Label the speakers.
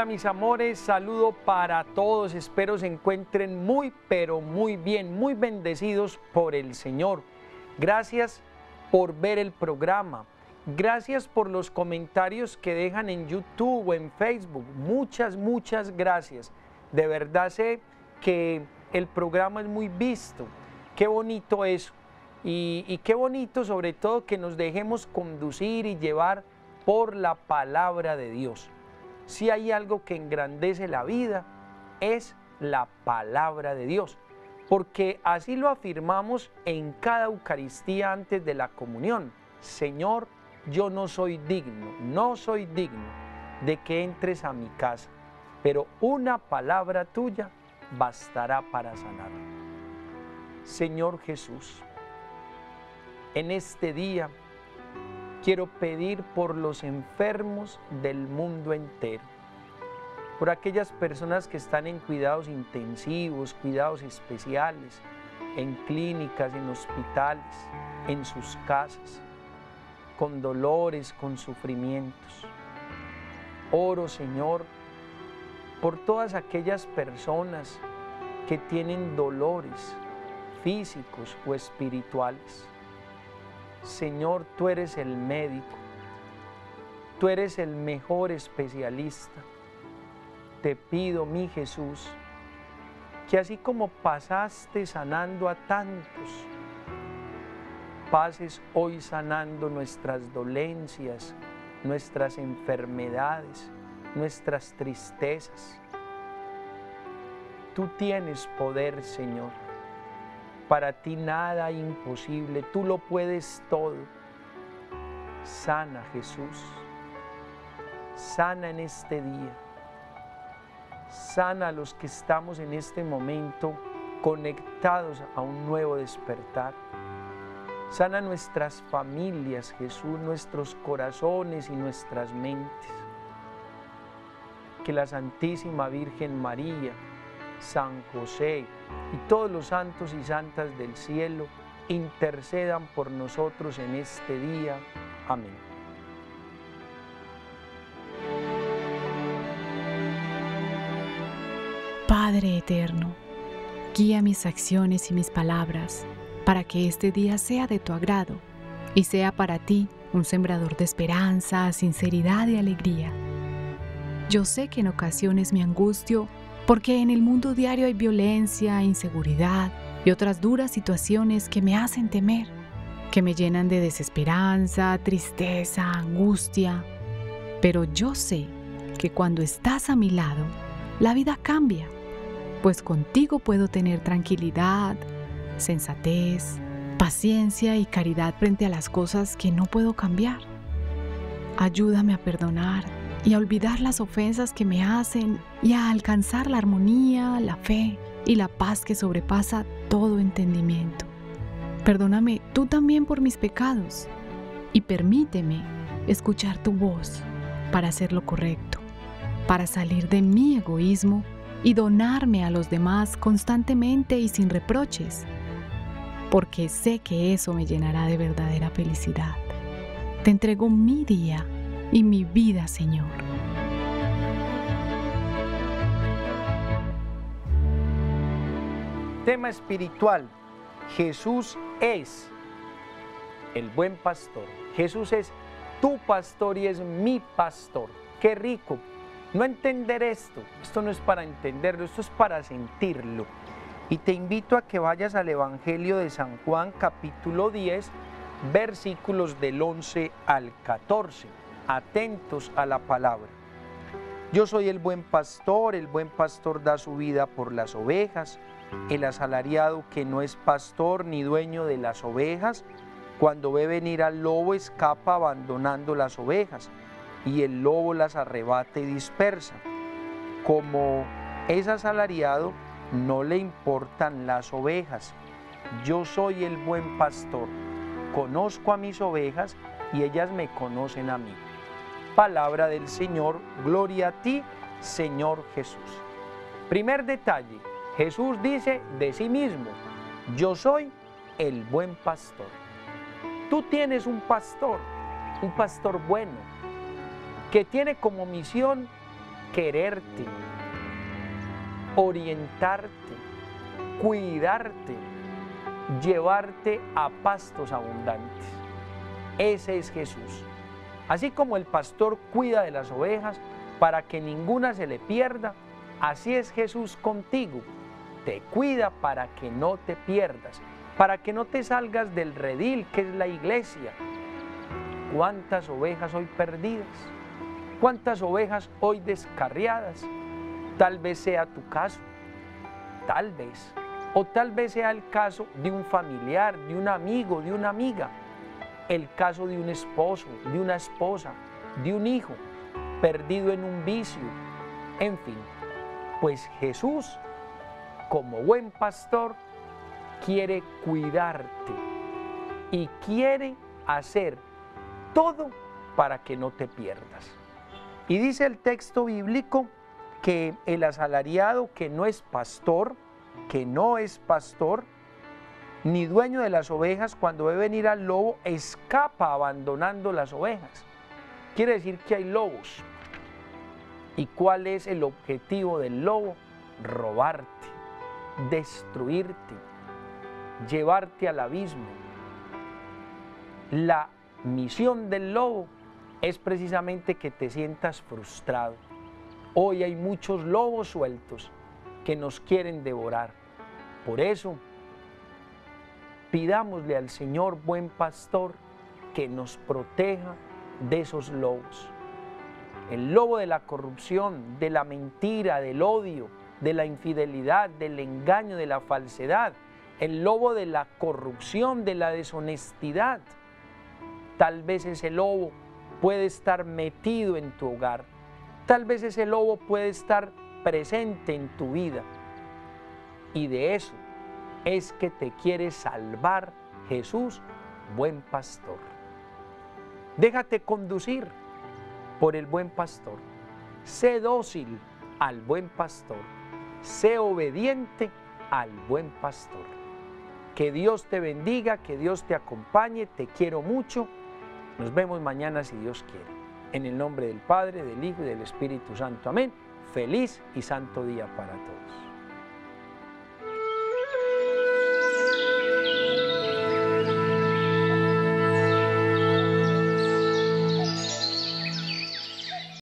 Speaker 1: Hola mis amores, saludo para todos, espero se encuentren muy pero muy bien, muy bendecidos por el Señor. Gracias por ver el programa, gracias por los comentarios que dejan en YouTube o en Facebook, muchas gracias. De verdad sé que el programa es muy visto, qué bonito eso y qué bonito sobre todo que nos dejemos conducir y llevar por la palabra de Dios. Si hay algo que engrandece la vida, es la palabra de Dios, porque así lo afirmamos en cada Eucaristía antes de la comunión. Señor, yo no soy digno de que entres a mi casa, pero una palabra tuya bastará para sanar. Señor Jesús, en este día quiero pedir por los enfermos del mundo entero, por aquellas personas que están en cuidados intensivos, cuidados especiales, en clínicas, en hospitales, en sus casas, con dolores, con sufrimientos. Oro, Señor, por todas aquellas personas que tienen dolores físicos o espirituales. Señor, tú eres el médico, tú eres el mejor especialista. Te pido, mi Jesús, que así como pasaste sanando a tantos, pases hoy sanando nuestras dolencias, nuestras enfermedades, nuestras tristezas. Tú tienes poder, Señor. Para ti nada imposible, tú lo puedes todo. Sana, Jesús, sana en este día, sana a los que estamos en este momento conectados a un nuevo despertar. Sana nuestras familias, Jesús, nuestros corazones y nuestras mentes. Que la Santísima Virgen María, San José y todos los santos y santas del cielo intercedan por nosotros en este día. Amén.
Speaker 2: Padre eterno, guía mis acciones y mis palabras para que este día sea de tu agrado y sea para ti un sembrador de esperanza, sinceridad y alegría. Yo sé que en ocasiones me angustio porque en el mundo diario hay violencia, inseguridad y otras duras situaciones que me hacen temer, que me llenan de desesperanza, tristeza, angustia. Pero yo sé que cuando estás a mi lado, la vida cambia, pues contigo puedo tener tranquilidad, sensatez, paciencia y caridad frente a las cosas que no puedo cambiar. Ayúdame a perdonar y a olvidar las ofensas que me hacen y a alcanzar la armonía, la fe y la paz que sobrepasa todo entendimiento. Perdóname tú también por mis pecados y permíteme escuchar tu voz para hacer lo correcto, para salir de mi egoísmo y donarme a los demás constantemente y sin reproches, porque sé que eso me llenará de verdadera felicidad. Te entrego mi día y mi vida, Señor.
Speaker 1: Tema espiritual: Jesús es el buen pastor. Jesús es tu pastor y es mi pastor. Qué rico no entender esto. Esto no es para entenderlo, esto es para sentirlo. Y te invito a que vayas al Evangelio de San Juan, capítulo 10, versículos del 11 al 14. Atentos a la palabra. Yo soy el buen pastor da su vida por las ovejas. El asalariado que no es pastor ni dueño de las ovejas, cuando ve venir al lobo escapa abandonando las ovejas, y el lobo las arrebata y dispersa. Como es asalariado, no le importan las ovejas. Yo soy el buen pastor, conozco a mis ovejas y ellas me conocen a mí. Palabra del Señor, gloria a ti, Señor Jesús. Primer detalle, Jesús dice de sí mismo: yo soy el buen pastor. Tú tienes un pastor bueno, que tiene como misión quererte, orientarte, cuidarte, llevarte a pastos abundantes. Ese es Jesús. Así como el pastor cuida de las ovejas para que ninguna se le pierda, así es Jesús contigo. Te cuida para que no te pierdas, para que no te salgas del redil que es la iglesia. ¿Cuántas ovejas hoy perdidas? ¿Cuántas ovejas hoy descarriadas? Tal vez sea tu caso, tal vez. O tal vez sea el caso de un familiar, de un amigo, de una amiga. El caso de un esposo, de una esposa, de un hijo, perdido en un vicio. En fin, pues Jesús, como buen pastor, quiere cuidarte y quiere hacer todo para que no te pierdas. Y dice el texto bíblico que el asalariado que no es pastor, ni dueño de las ovejas, cuando ve venir al lobo, escapa abandonando las ovejas. Quiere decir que hay lobos. ¿Y cuál es el objetivo del lobo? Robarte, destruirte, llevarte al abismo. La misión del lobo es precisamente que te sientas frustrado. Hoy hay muchos lobos sueltos que nos quieren devorar. Por eso, pidámosle al Señor buen pastor que nos proteja de esos lobos. El lobo de la corrupción, de la mentira, del odio, de la infidelidad, del engaño, de la falsedad. El lobo de la corrupción, de la deshonestidad. Tal vez ese lobo puede estar metido en tu hogar. Tal vez ese lobo puede estar presente en tu vida. Y de eso es que te quiere salvar Jesús, buen pastor. Déjate conducir por el buen pastor. Sé dócil al buen pastor. Sé obediente al buen pastor. Que Dios te bendiga, que Dios te acompañe. Te quiero mucho. Nos vemos mañana si Dios quiere. En el nombre del Padre, del Hijo y del Espíritu Santo. Amén. Feliz y santo día para todos.